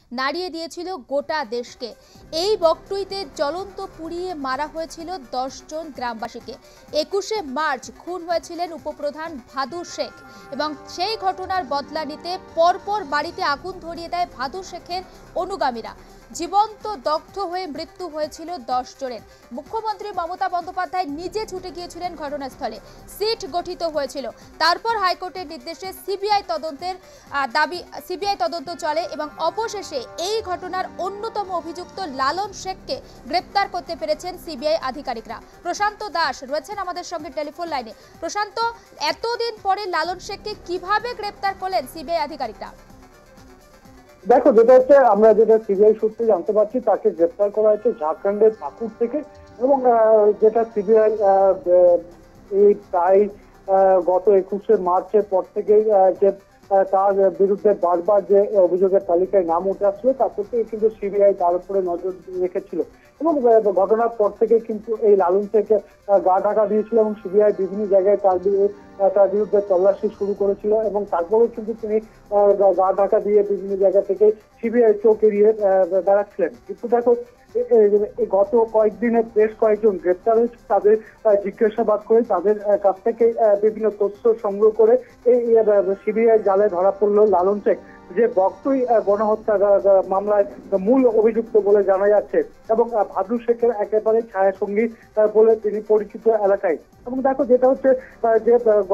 নাড়িয়ে দিয়েছিল গোটা দেশকে। এই বকটুইতে জ্বলন্ত পুড়িয়ে মারা হয়েছিল 10 জন গ্রামবাসীকে। 21শে মার্চ খুন হয়েছিলেন উপপ্রধান ভাদু শেখ এবং সেই ঘটনার বদলা নিতে পরপর বাড়িতে আগুন ধরিয়ে দেয় ভাদু শেখের অনুগামীরা। জীবন্ত দগ্ধ হয়ে মৃত্যু হয়েছিল 10 জনের। মুখ্যমন্ত্রী মমতা বন্দ্যোপাধ্যায় নিজে ছুটে গিয়েছিলেন ঘটনাস্থলে। সিট গঠিত হয়েছিল। তারপর হাইকোর্টের নির্দেশে সিবিআই তদন্ত চলে এবং অবশেষে এই ঘটনার অন্যতম অভিযুক্ত লালন শেখকে গ্রেপ্তার করতে পেরেছেন সিবিআই আধিকারিকরা। প্রশান্ত দাস রয়েছেন আমাদের সঙ্গে টেলিফোন লাইনে। প্রশান্ত, এতদিন পরে লালন শেখকে কিভাবে গ্রেপ্তার করলেন সিবিআই আধিকারিকরা? দেখো, যেটা হচ্ছে আমরা যেটা সিবিআই সূত্রে জানতে পারছি, তাকে গ্রেপ্তার করা হয়েছে ঝাড়খণ্ডের পাকুড় থেকে। এবং যেটা সিবিআই এই প্রায় গত 21শে মার্চের পর থেকেই যে তার বিরুদ্ধে বারবার যে অভিযোগের তালিকায় নাম উঠে আসছিল, তারপর থেকে কিন্তু সিবিআই তার উপরে নজর রেখেছিল এবং ঘটনার পর থেকে কিন্তু এই লালন থেকে গা ঢাকা দিয়েছিল এবং সিবিআই বিভিন্ন জায়গায় তার বিরুদ্ধে তল্লাশি শুরু করেছিল এবং তারপরেও কিন্তু তিনি গা ঢাকা দিয়ে বিভিন্ন জায়গা থেকে সিবিআই চোখ এড়িয়ে বেড়াচ্ছিলেন। কিন্তু দেখো, গত কয়েকদিনে বেশ কয়েকজন গ্রেপ্তার হয়েছে। তাদের জিজ্ঞাসাবাদ করে তাদের কাছ থেকে বিভিন্ন তথ্য সংগ্রহ করে এই সিবিআই জালে ধরা পড়লো লালন শেখ, যে বকটুই গণহত্যা মামলায় মূল অভিযুক্ত বলে জানা যাচ্ছে এবং ভাদু শেখের একেবারে ছায়া সঙ্গী বলে তিনি পরিচিত এলাকায়। এবং দেখো, যেটা হচ্ছে যে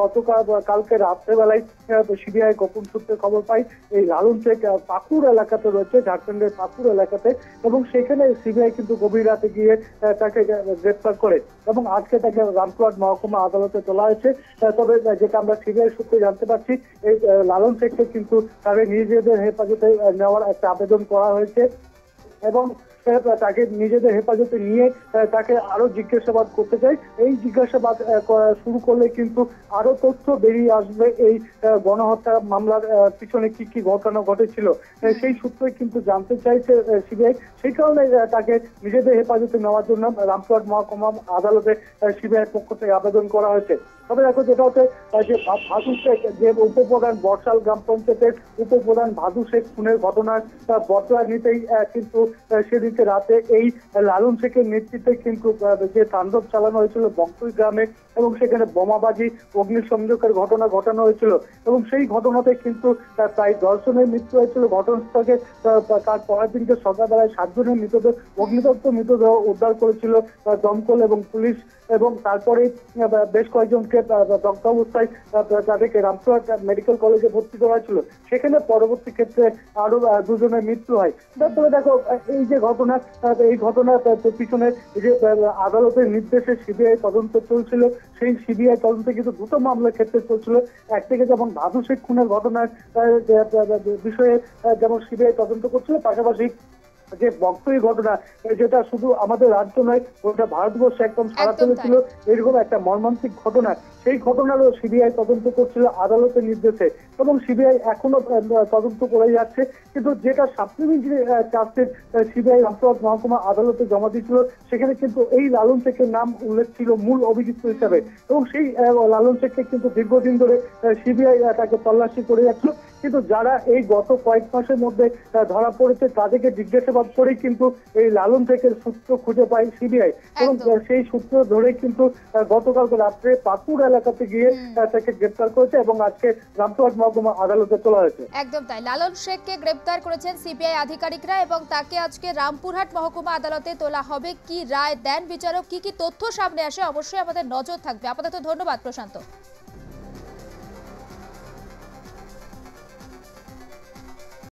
কালকে রাত্রেবেলায় সিবিআই গোপন সূত্রে খবর পাই এই লালন শেখ পাকুড় এলাকাতে রয়েছে, ঝাড়খণ্ডের পাকুড় এলাকাতে, এবং সেখানে সিবিআই কিন্তু গভীর রাতে গিয়ে তাকে গ্রেপ্তার করে এবং আজকে তাকে রামপুরহাট মহকুমা আদালতে তোলা হয়েছে। তবে যেটা আমরা সিবিআই সূত্রে জানতে পারছি, এই লালন শেখকে কিন্তু তাদের নিজেদের হেফাজতে নেওয়ার একটা আবেদন করা হয়েছে এবং তাকে নিজেদের হেফাজতে নিয়ে তাকে আরো জিজ্ঞাসাবাদ করতে চাই। এই জিজ্ঞাসাবাদ শুরু করলে কিন্তু আরো তথ্য বেরিয়ে আসবে এই গণহত্যা মামলার পিছনে কি কি ঘটনা ঘটেছিল, সেই সূত্রে কিন্তু জানতে চাইছে সিবিআই। সেই কারণে তাকে নিজেদের হেফাজতে নেওয়ার জন্য রামপুরহাট মহকুমা আদালতে সিবিআই পক্ষ থেকে আবেদন করা হয়েছে। তবে দেখো, যেটা হচ্ছে যে ভাদু শেখ, যে উপপ্রধান বর্ষাল গ্রাম পঞ্চায়েতের উপপ্রধান ভাদু শেখ খুনের ঘটনার বদলা নিতেই কিন্তু সেদিকে রাতে এই লালন শেখের নেতৃত্বে কিন্তু যে তাণ্ডব চালানো হয়েছিল বকটুই গ্রামে এবং সেখানে বোমাবাজি অগ্নিসংযোগের ঘটনা ঘটানো হয়েছিল এবং সেই ঘটনাতে কিন্তু প্রায় 10 জনের মৃত্যু হয়েছিল। ঘটনাস্থলে তার পরের দিনকে সকালবেলায় 7 জনের মৃতদেহ, অগ্নিদগ্ধ মৃতদেহ উদ্ধার করেছিল দমকল এবং পুলিশ এবং তারপরেই বেশ কয়েকজনকে দগ্ধ অবস্থায় তাদেরকে রামপুরহাট মেডিকেল কলেজে ভর্তি করা ছিল। সেখানে পরবর্তী ক্ষেত্রে আরো 2 জনের মৃত্যু হয়। তারপরে দেখো, এই যে ঘটনা, এই ঘটনার পিছনে যে আদালতের নির্দেশে সিবিআই তদন্ত চলছিল, সেই সিবিআই তদন্তে কিন্তু 2টো মামলার ক্ষেত্রে চলছিল। একদিকে যেমন ভাদু শেখ খুনের ঘটনার বিষয়ে যেমন সিবিআই তদন্ত করছিল, পাশাপাশি যে বকটুই ঘটনা, যেটা শুধু আমাদের রাজ্য নয়, ওটা ভারতবর্ষে একদম সারা ফেলেছিল, এরকম একটা মর্মান্তিক ঘটনা, সেই ঘটনারও সিবিআই তদন্ত করছিল আদালতের নির্দেশে এবং সিবিআই এখনো তদন্ত করে যাচ্ছে। কিন্তু যেটা সাপ্লিমেন্টারি চার্জশিট সিবিআই রামপুরহাট মহকুমা আদালতে জমা দিয়েছিল, সেখানে কিন্তু এই লালন শেখের নাম উল্লেখ ছিল মূল অভিযুক্ত হিসাবে এবং সেই লালন শেখকে কিন্তু দীর্ঘদিন ধরে সিবিআই তাকে তল্লাশি করে যাচ্ছিল। কিন্তু যারা এই গত কয়েক মাসের মধ্যে ধরা পড়েছে, তাদেরকে জিজ্ঞাসাবাদ করেই কিন্তু এই লালন শেখের সূত্র খুঁজে পায় সিবিআই এবং সেই সূত্র ধরে কিন্তু গতকালকে রাত্রে পাকুড় এলাকাতে গিয়ে তাকে গ্রেপ্তার করেছে এবং আজকে রামপুরহাট মহকুমা আদালতে তোলা হয়েছে। একদম তাই, লালন শেখকে গ্রেপ্তার করেছেন সিবিআই আধিকারিকরা এবং তাকে আজকে রামপুরহাট মহকুমা আদালতে তোলা হবে। কি রায় দেন বিচারক, কি কি তথ্য সামনে আসে, অবশ্যই আমাদের নজর থাকবে। আপাতত ধন্যবাদ প্রশান্ত।